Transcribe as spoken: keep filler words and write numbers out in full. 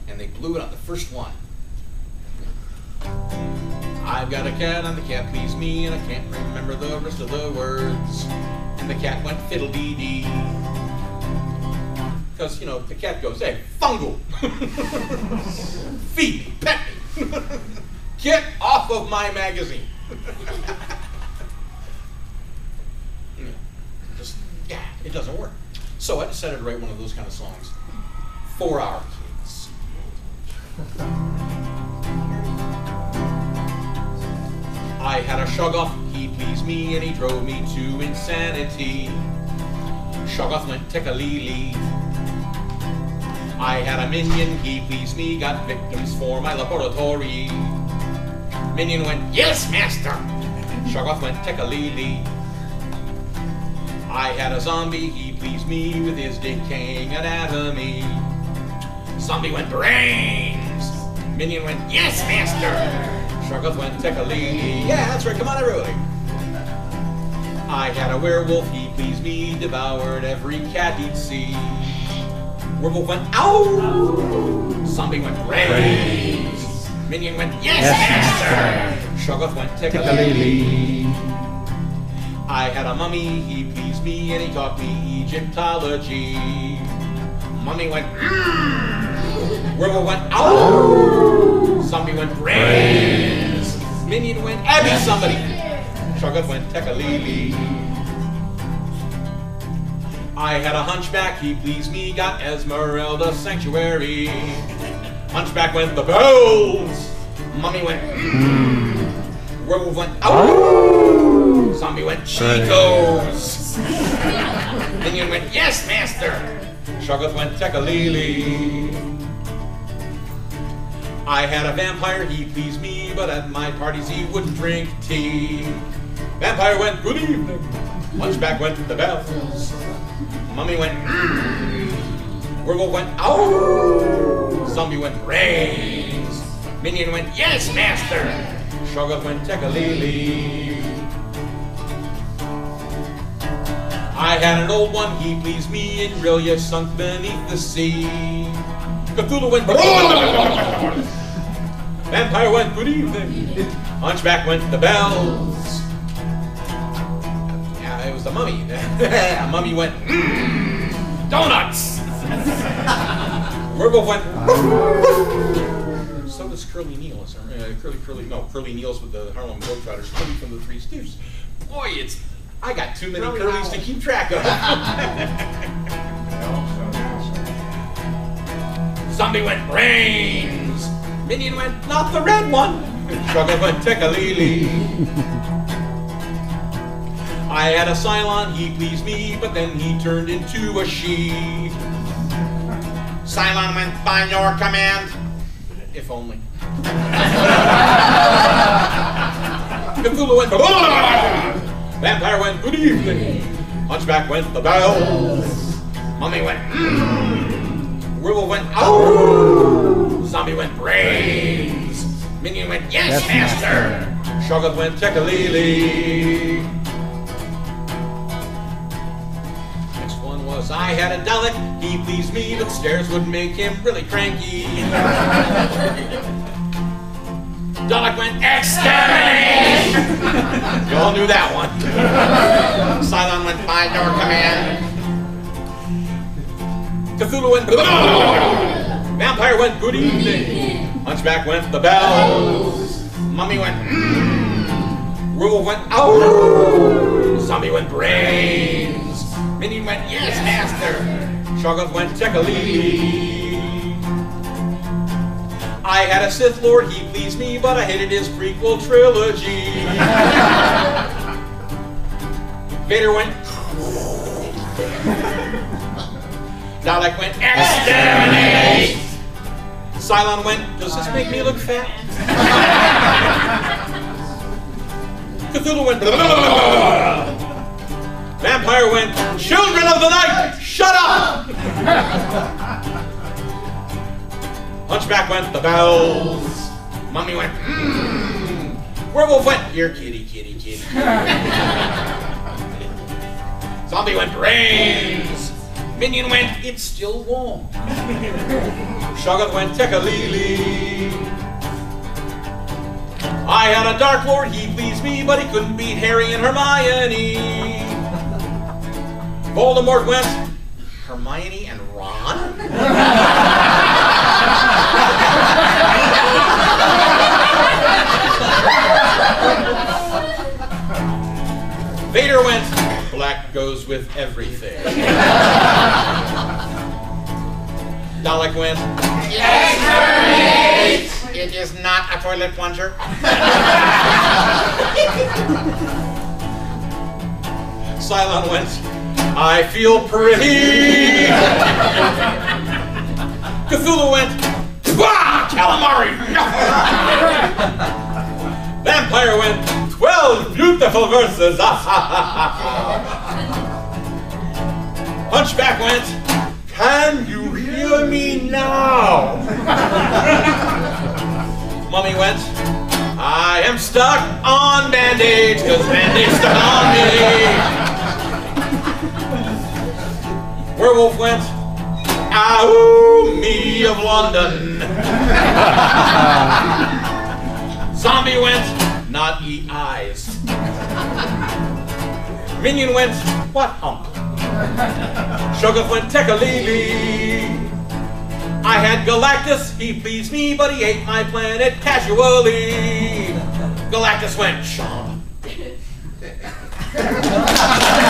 and they blew it on the first one. I've got a cat and the cat pleased me and I can't remember the rest of the words. And the cat went fiddle-dee-dee. Because, you know, the cat goes, hey, fungal! Feed me, pet me! Get off of my magazine! Just, yeah, it doesn't work. So I decided to write one of those kind of songs for our kids. I had a Shoggoth, he pleased me and he drove me to insanity. Shoggoth went tick-a-lee-lee. I had a minion, he pleased me, got victims for my laboratory. Minion went, yes, master! Shoggoth went tick-a-lee-lee. I had a zombie, he pleased me with his decaying anatomy. Zombie went, brains! Minion went, yes, master! Shoggoth went tick-a-lee-lee. Yeah, that's right, come on everybody. I had a werewolf, he pleased me, devoured every cat he'd see. Werewolf went, ow! Zombie went, brains! Minion went, yes, yes master! Shoggoth went tick-a-lee-lee. I had a mummy, he pleased me, and he taught me Egyptology. Mummy went, mmm! Werewolf went, ow! Zombie went, brains! Minion went, Abby somebody! Shoggoth went, tick-a-lee-lee. I had a hunchback, he pleased me, got Esmeralda Sanctuary. Hunchback went, the bells! Mummy went, mmm! Werewolf went, ow! Zombie went, Chicos! Minion went, yes, master! Shoggoth went, tick-a-lee-lee. I had a vampire, he pleased me, but at my parties he wouldn't drink tea. Vampire went, good evening. Hunchback went, the bells. Mummy went, mmm. Werewolf went, ow. Zombie went, brains. Minion went, yes, master. Shoggoth went, tick-a-lee-lee. I had an old one, he pleased me, and Rillia sunk beneath the sea. Cthulhu went, vampire went, good evening. Hunchback went, the bells. Yeah, it was the mummy. Mummy went, mmm, donuts. Werewolf went, so does Curly Neals. Uh, Curly, Curly, no, Curly Neals with the Harlem Globetrotters. Curly from the Three Stooges. Boy, it's, I got too many Curlys to keep track of. Zombie went, brains. Minion went, not the red one. Shoggoth went, tick-a-lee-lee. I had a Cylon, he pleased me, but then he turned into a she. Cylon went, by your command. If only. Cthulhu went, vampire went, good evening. Hunchback went, the bells. Mummy went, mmm. Werewolf went, ow! Zombie went, brains! Minion went, yes, yes master! master. Shoggoth went, tick-a-lee-lee. Next one was, I had a Dalek, he pleased me, but stairs would make him really cranky. Dalek went, exterminate! You all knew that one. Cylon went, by your command. Cthulhu went, vampire went, good evening. Hunchback went, the bells. Mummy went, mmm. Werewolf went, ow. Zombie went, brains. Minion went, yes, master. Shoggoth went, tick-a-lee. I had a Sith Lord, he pleased me, but I hated his prequel trilogy. Vader went, Dalek went, exterminate! Cylon went, does this make me look fat? Cthulhu went, vampire went, children of the night, shut up! Hunchback went, the bells. Mummy went, mmm. Werewolf went, here, kitty, kitty, kitty. Zombie went, brains. Minion went, it's still warm. Shoggoth went, Tekka-lee-lee. I had a Dark Lord, he pleased me, but he couldn't beat Harry and Hermione. Voldemort went, Hermione and Ron? Vader went, black goes with everything. Dalek went, yes, sir. It is not a toilet plunger. Cylon went, I feel pretty. Cthulhu went, bah, calamari. Vampire went, twelve beautiful verses. Hunchback went, can you hear me now? Mummy went, I am stuck on Band-Aids because Band-Aids stuck on me. Werewolf went, ow, me of London. Zombie went, not eat eyes. Minion went, what hump? Shoggoth went, Tekka-lee-lee. I had Galactus, he pleased me, but he ate my planet casually. Galactus went, chomp.